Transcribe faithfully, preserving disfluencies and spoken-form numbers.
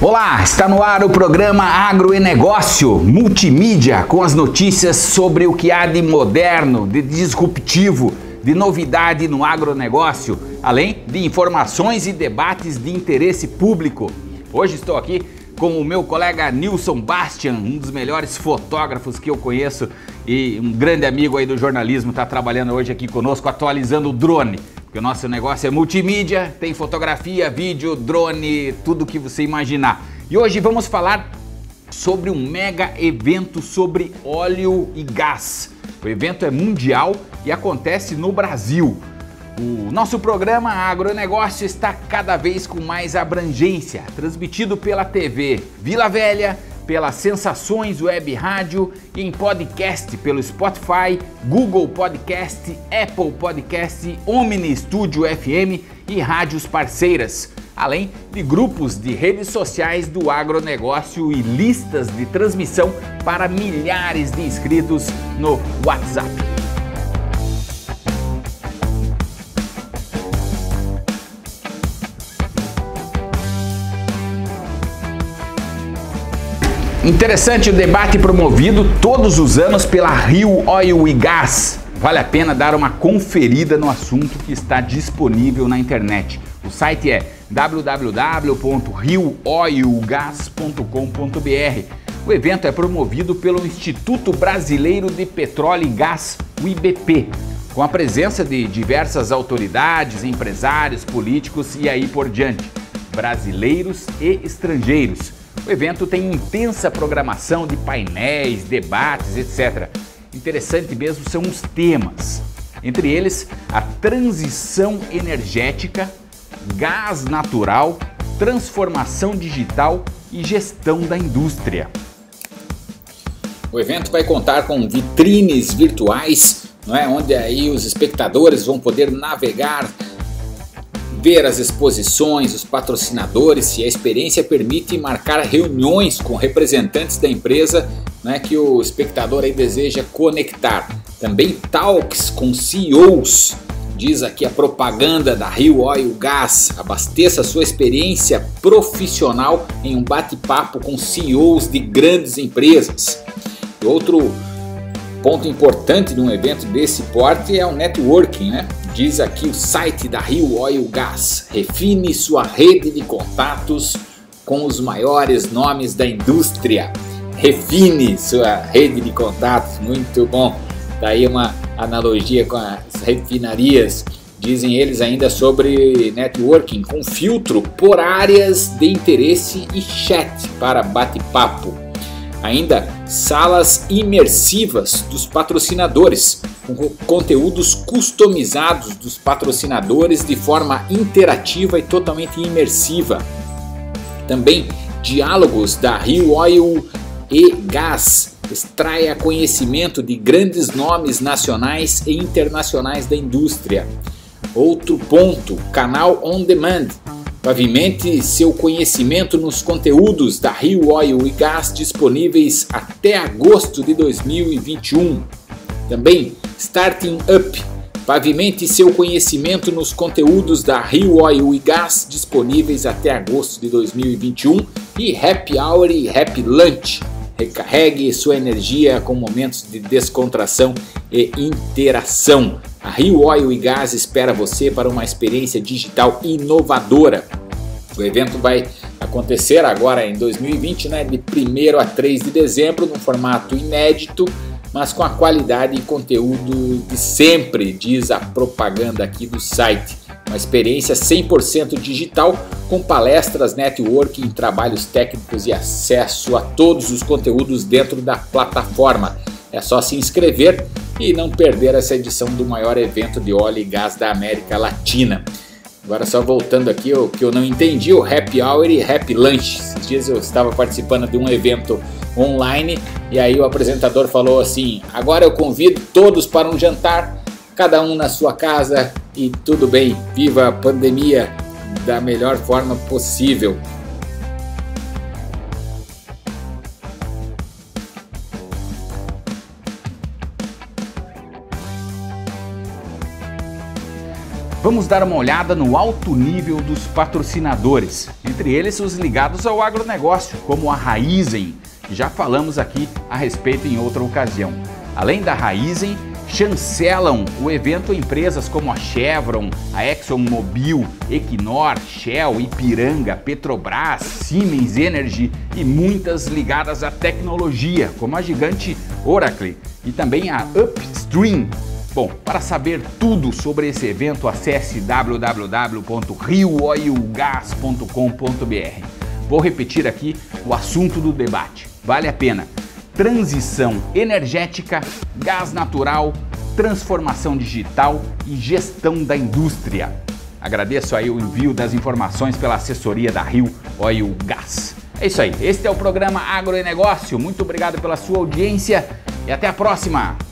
Olá, está no ar o programa Agro e Negócio, multimídia, com as notícias sobre o que há de moderno, de disruptivo, de novidade no agronegócio, além de informações e debates de interesse público. Hoje estou aqui com o meu colega Nilson Bastian, um dos melhores fotógrafos que eu conheço e um grande amigo aí do jornalismo, está trabalhando hoje aqui conosco, atualizando o drone. Porque o nosso negócio é multimídia, tem fotografia, vídeo, drone, tudo que você imaginar. E hoje vamos falar sobre um mega evento sobre óleo e gás. O evento é mundial e acontece no Brasil. O nosso programa Agronegócio está cada vez com mais abrangência, transmitido pela T V Vila Velha, pela Sensações Web Rádio e em podcast pelo Spotify, Google Podcast, Apple Podcast, Omni Studio F M e rádios parceiras, além de grupos de redes sociais do agronegócio e listas de transmissão para milhares de inscritos no WhatsApp. Interessante o debate promovido todos os anos pela Rio Oil e Gas. Vale a pena dar uma conferida no assunto que está disponível na internet. O site é w w w ponto rio oil gas ponto com ponto b r. O evento é promovido pelo Instituto Brasileiro de Petróleo e Gás, o I B P, com a presença de diversas autoridades, empresários, políticos e aí por diante, brasileiros e estrangeiros. O evento tem intensa programação de painéis, debates, etcétera. Interessante mesmo são os temas, entre eles a transição energética, gás natural, transformação digital e gestão da indústria. O evento vai contar com vitrines virtuais, não é? Onde aí os espectadores vão poder navegar, ver as exposições, os patrocinadores, e a experiência permite marcar reuniões com representantes da empresa, né, que o espectador aí deseja conectar. Também talks com C E Os, diz aqui a propaganda da Rio Oil Gas. Abasteça sua experiência profissional em um bate-papo com C E Os de grandes empresas. E outro ponto importante de um evento desse porte é o networking, né? Diz aqui o site da Rio Oil Gas: refine sua rede de contatos com os maiores nomes da indústria. Refine sua rede de contatos, muito bom. Daí uma analogia com as refinarias. Dizem eles ainda sobre networking com filtro por áreas de interesse e chat para bate-papo. Ainda salas imersivas dos patrocinadores, com conteúdos customizados dos patrocinadores de forma interativa e totalmente imersiva. Também diálogos da Rio Oil e Gas. Extraia conhecimento de grandes nomes nacionais e internacionais da indústria. Outro ponto, canal on demand. Pavimente seu conhecimento nos conteúdos da Rio Oil e Gas disponíveis até agosto de dois mil e vinte e um. Também Starting Up. Pavimente seu conhecimento nos conteúdos da Rio Oil e Gas disponíveis até agosto de dois mil e vinte e um. E Happy Hour e Happy Lunch. Recarregue sua energia com momentos de descontração e interação. A Rio Oil e Gas espera você para uma experiência digital inovadora. O evento vai acontecer agora em dois mil e vinte, né, de primeiro a três de dezembro, num formato inédito, mas com a qualidade e conteúdo de sempre, diz a propaganda aqui do site. Uma experiência cem por cento digital, com palestras, networking, trabalhos técnicos e acesso a todos os conteúdos dentro da plataforma. É só se inscrever e não perder essa edição do maior evento de óleo e gás da América Latina. Agora só voltando aqui, o que eu não entendi, o Happy Hour e Happy Lunch. Esses dias eu estava participando de um evento online e aí o apresentador falou assim: agora eu convido todos para um jantar, cada um na sua casa e tudo bem, viva a pandemia da melhor forma possível. Vamos dar uma olhada no alto nível dos patrocinadores, entre eles os ligados ao agronegócio, como a Raízen, que já falamos aqui a respeito em outra ocasião. Além da Raízen, chancelam o evento empresas como a Chevron, a ExxonMobil, Equinor, Shell, Ipiranga, Petrobras, Siemens Energy e muitas ligadas à tecnologia, como a gigante Oracle e também a Upstream. Bom, para saber tudo sobre esse evento, acesse w w w ponto rio oil gas ponto com ponto b r. Vou repetir aqui o assunto do debate. Vale a pena. Transição energética, gás natural, transformação digital e gestão da indústria. Agradeço aí o envio das informações pela assessoria da Rio Oil Gas. É isso aí, este é o programa Agro e Negócio. Muito obrigado pela sua audiência e até a próxima!